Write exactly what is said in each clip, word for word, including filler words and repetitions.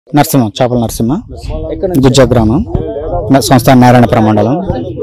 నరసింహ చేపల నరసింహ గుజ్జ గ్రామం సంస్థాన నారాయణపురం మండలం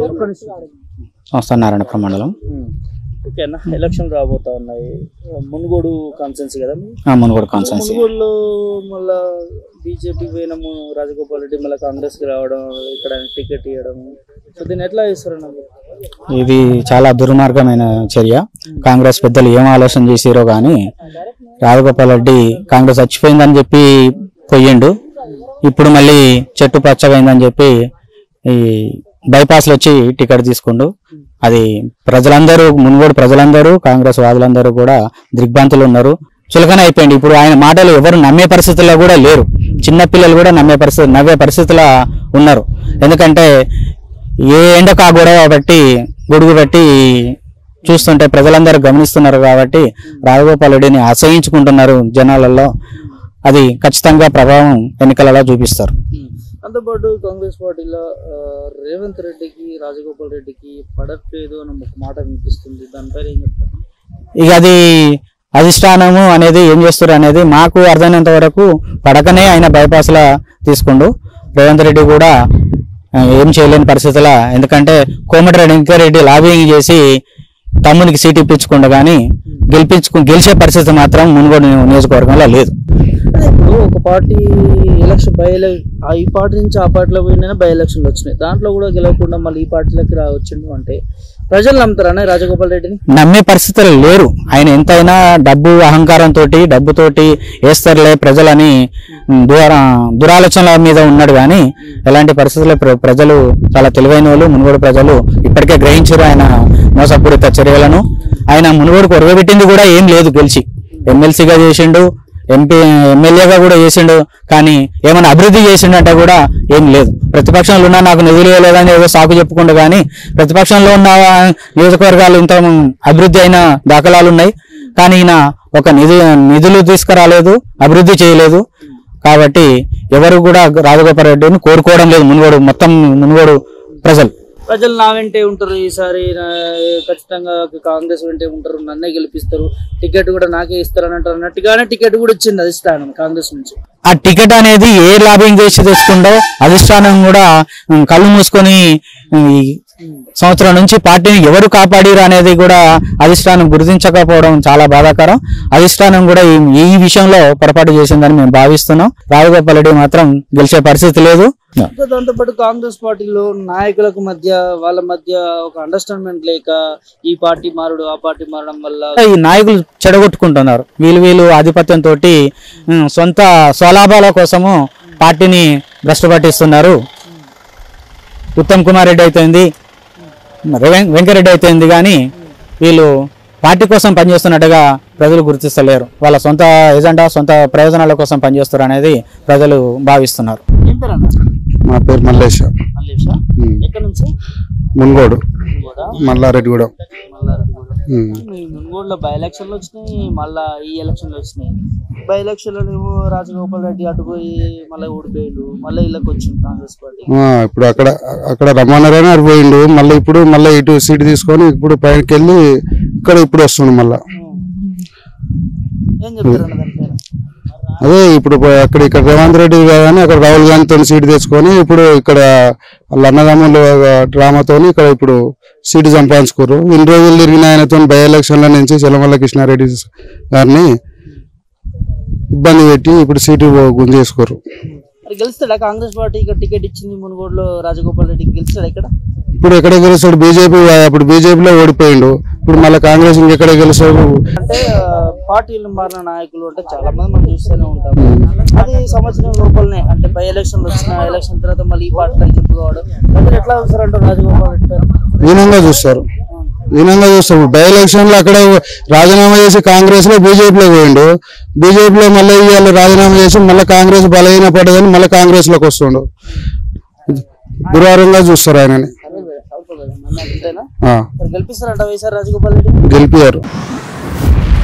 సంస్థాన నారాయణపురం మండలం ఓకేనా ఎలక్షన్ రాబోతా ఉన్నాయి మునుగోడు కాన్స్టిట్యున్సీ కదా మునుగోడు కాన్స్టిట్యున్సీ మునుగోడులో మళ్ళా బీజేపీ పోయినాము రాజగోపాల్ రెడ్డి మళ్ళీ కాంగ్రెస్ కి రావడం ఇక్కడ టికెట్ ఇవ్వడం సో దీన్ని ఎట్లా చేస్తారన్న ఇది చాలా దుర్మార్గమైన చర్య కాంగ్రెస్ పెద్దలు ఏం ఆలోచన చేసిరో గానీ రాజగోపాల్ రెడ్డి కాంగ్రెస్ చచ్చిపోయిందని చెప్పి పోయిండు ఇప్పుడు మళ్ళీ చెట్టు పచ్చగైందని చెప్పి ఈ బైపాస్లో వచ్చి టికెట్ తీసుకుండు అది ప్రజలందరూ మునుగోడు ప్రజలందరూ కాంగ్రెస్ వాదులందరూ కూడా దిగ్భ్రాంతులు ఉన్నారు చులకన అయిపోయింది ఇప్పుడు ఆయన మాటలు ఎవరు నమ్మే పరిస్థితుల్లో కూడా లేరు చిన్నపిల్లలు కూడా నమ్మే పరిస్థితి నవ్వే పరిస్థితుల్లో ఉన్నారు ఎందుకంటే ఏ ఎండకు ఆ గొడవ బట్టి గొడుగు బట్టి చూస్తుంటే ప్రజలందరూ గమనిస్తున్నారు కాబట్టి రాజగోపాల్ రెడ్డిని అసహించుకుంటున్నారు జనాలలో అది ఖచ్చితంగా ప్రభావం ఎన్నికలలో చూపిస్తారు అంతపాటు కాంగ్రెస్ పార్టీలో రేవంత్ రెడ్డికి రాజగోపాల్ రెడ్డికి పడట్లేదు అని ఒక మాట వినిపిస్తుంది దానిపై ఏం చెప్తారు ఇక అది అధిష్టానము అనేది ఏం చేస్తారు అనేది మాకు అర్థమైనంత వరకు పడకనే ఆయన బైపాస్లా తీసుకుండు రేవంత్ రెడ్డి కూడా ఏం చేయలేని పరిస్థితుల ఎందుకంటే కోమటిరెడ్డి వెంకరెడ్డి లాబింగ్ చేసి తమ్మునికి సీట్ ఇప్పించుకుంటూ కానీ గెలిపించుకు గెలిచే పరిస్థితి మాత్రం మునుగోడు నియోజకవర్గంలో లేదు ఇప్పుడు ఒక పార్టీ ఎలక్షన్ బై ఈ పార్టీ నుంచి ఆ పార్టీలో పోయినా బై ఎలక్షన్లు వచ్చినాయి దాంట్లో కూడా గెలవకుండా మళ్ళీ ఈ పార్టీలోకి రా వచ్చిండు అంటే ప్రజలు నమ్ముతారా రాజగోపాల్ రెడ్డిని నమ్మే పరిస్థితులు లేరు ఆయన ఎంతైనా డబ్బు అహంకారంతో డబ్బుతోటి వేస్తారులే ప్రజలని దూర దురాలోచనల మీద ఉన్నాడు కానీ ఎలాంటి పరిస్థితుల్లో ప్రజలు చాలా తెలివైన వాళ్ళు మునుగోడు ప్రజలు ఇప్పటికే గ్రహించారు ఆయన మోసపూరిత చర్యలను ఆయన మునుగోడుకు ఒరగబెట్టింది కూడా ఏం లేదు గెలిచి ఎమ్మెల్సీగా చేసిండు ఎంపీ ఎమ్మెల్యేగా కూడా చేసిండు కానీ ఏమైనా అభివృద్ధి చేసిండు అంటే కూడా ఏం లేదు ప్రతిపక్షంలో ఉన్నా నాకు నిధులు లేదని ఏదో సాకు చెప్పుకుంటూ కానీ ప్రతిపక్షంలో ఉన్న నియోజకవర్గాలు ఇంత అభివృద్ధి అయిన దాఖలాలు ఉన్నాయి కానీ ఈయన ఒక నిధు నిధులు తీసుకురాలేదు అభివృద్ధి చేయలేదు కాబట్టి ఎవరు కూడా రాజగోపాల్ రెడ్డిని కోరుకోవడం లేదు మునుగోడు మొత్తం మునుగోడు ప్రజలు ప్రజలు నా వెంటే ఉంటారు ఈసారి ఖచ్చితంగా కాంగ్రెస్ వెంటే ఉంటారు నన్నే గెలిపిస్తారు టికెట్ కూడా నాకే ఇస్తారని అంటారు అన్నట్టుగానే టికెట్ కూడా ఇచ్చింది అధిష్టానం కాంగ్రెస్ నుంచి ఆ టికెట్ అనేది ఏ లాబింగ్ చేసి తెచ్చుకుందో అధిష్టానం కూడా కళ్ళు మూసుకొని సంవత్సరం నుంచి పార్టీని ఎవరు కాపాడిరు అనేది కూడా అధిష్టానం గుర్తించకపోవడం చాలా బాధాకరం అధిష్టానం కూడా ఈ విషయంలో పొరపాటు చేసిందని మేము భావిస్తున్నాం రాజగోపాల్ రెడ్డి మాత్రం గెలిచే పరిస్థితి లేదు దాంతోపాటు కాంగ్రెస్ పార్టీలో నాయకులకు మధ్య వాళ్ళ మధ్య ఒక అండర్స్టాండ్మెంట్ లేక ఈ పార్టీ మారుడు ఆ పార్టీ మారడం వల్ల ఈ నాయకులు చెడగొట్టుకుంటున్నారు వీళ్ళు వీళ్ళు ఆధిపత్యంతో సొంత స్వలాభాల కోసము పార్టీని భ్రష్టు పట్టిస్తున్నారు ఉత్తమ్ కుమార్ రెడ్డి అయిపోయింది వెంకరెడ్డి అయిపోయింది కానీ వీళ్ళు పార్టీ కోసం పనిచేస్తున్నట్టుగా ప్రజలు గుర్తిస్తలేరు వాళ్ళ సొంత ఎజెండా సొంత ప్రయోజనాల కోసం పనిచేస్తారు అనేది ప్రజలు భావిస్తున్నారు మా పేరు మల్లేష మున్గోడు మల్లారెడ్డిగూడెం మున్గోడులో బై ఎలక్షన్లు వచ్చినాయి మళ్ళా ఈ ఎలక్షన్లు వచ్చినాయి బై ఎలక్షన్లో నువ్వు రాజగోపాల్ రెడ్డి అటుపోయి మళ్ళీ ఓడిపోయాడు మళ్ళీ ఇళ్ళకి వచ్చింది కాంగ్రెస్ పార్టీ ఇప్పుడు అక్కడ అక్కడ రమ్మన్నారని అడిపోయిండు మళ్ళీ ఇప్పుడు మళ్ళీ ఇటు సీట్ తీసుకొని ఇప్పుడు పైకి వెళ్ళి ఇక్కడ ఇప్పుడు వస్తుండు మళ్ళా ఏం చెప్తారు దానిపైన అదే ఇప్పుడు అక్కడ ఇక్కడ రేవంత్ రెడ్డి కానీ అక్కడ రాహుల్ గాంధీతో సీటు తెచ్చుకొని ఇప్పుడు ఇక్కడ వాళ్ళ అన్నదమ్ములు డ్రామాతోని ఇక్కడ ఇప్పుడు సీటు సంపాదించుకోరు ఇన్ని రోజులు తిరిగిన ఆయనతో బై ఎలక్షన్ల నుంచి చెలమల్ల కృష్ణారెడ్డి గారిని ఇబ్బంది పెట్టి ఇప్పుడు సీటు గుంజేసుకోరు గెలుస్తాడా కాంగ్రెస్ పార్టీ ఇక్కడ టికెట్ ఇచ్చింది మునుగోడులో రాజగోపాల్ రెడ్డికి గెలుస్తాడా ఇక్కడ ఇప్పుడు ఎక్కడ గెలుస్తాడు బీజేపీ అప్పుడు బీజేపీలో ఓడిపోయిండు ఇప్పుడు మళ్ళీ కాంగ్రెస్ ఇంకెక్కడ గెలుస్తాడు అంటే పార్టీలు మారిన నాయకులు అంటే చాలా మంది మనం చూస్తూనే ఉంటాము అది సంవత్సరం లోపలనే అంటే బై ఎలక్షన్ వచ్చిన ఎలక్షన్ తర్వాత మళ్ళీ ఈ పార్టీలో చెప్పుకోవడం ప్రజలు ఎట్లా చూస్తారంటారు రాజగోపాల్ రెడ్డి హీనంగా చూస్తారు హీనంగా చూస్తారు బై ఎలక్షన్ లో అక్కడ రాజీనామా చేసి కాంగ్రెస్ లో బీజేపీలో పోయిండు బీజేపీలో మళ్ళీ ఇవాళ రాజీనామా చేసి మళ్ళీ కాంగ్రెస్ బలహీన పడ్డదని మళ్ళీ కాంగ్రెస్ లోకి వస్తుండు దుర్వారంగా చూస్తారు ఆయనని గెలిపిస్తారంట వైఎస్ఆర్ రాజగోపాల్ రెడ్డి గెలిపారు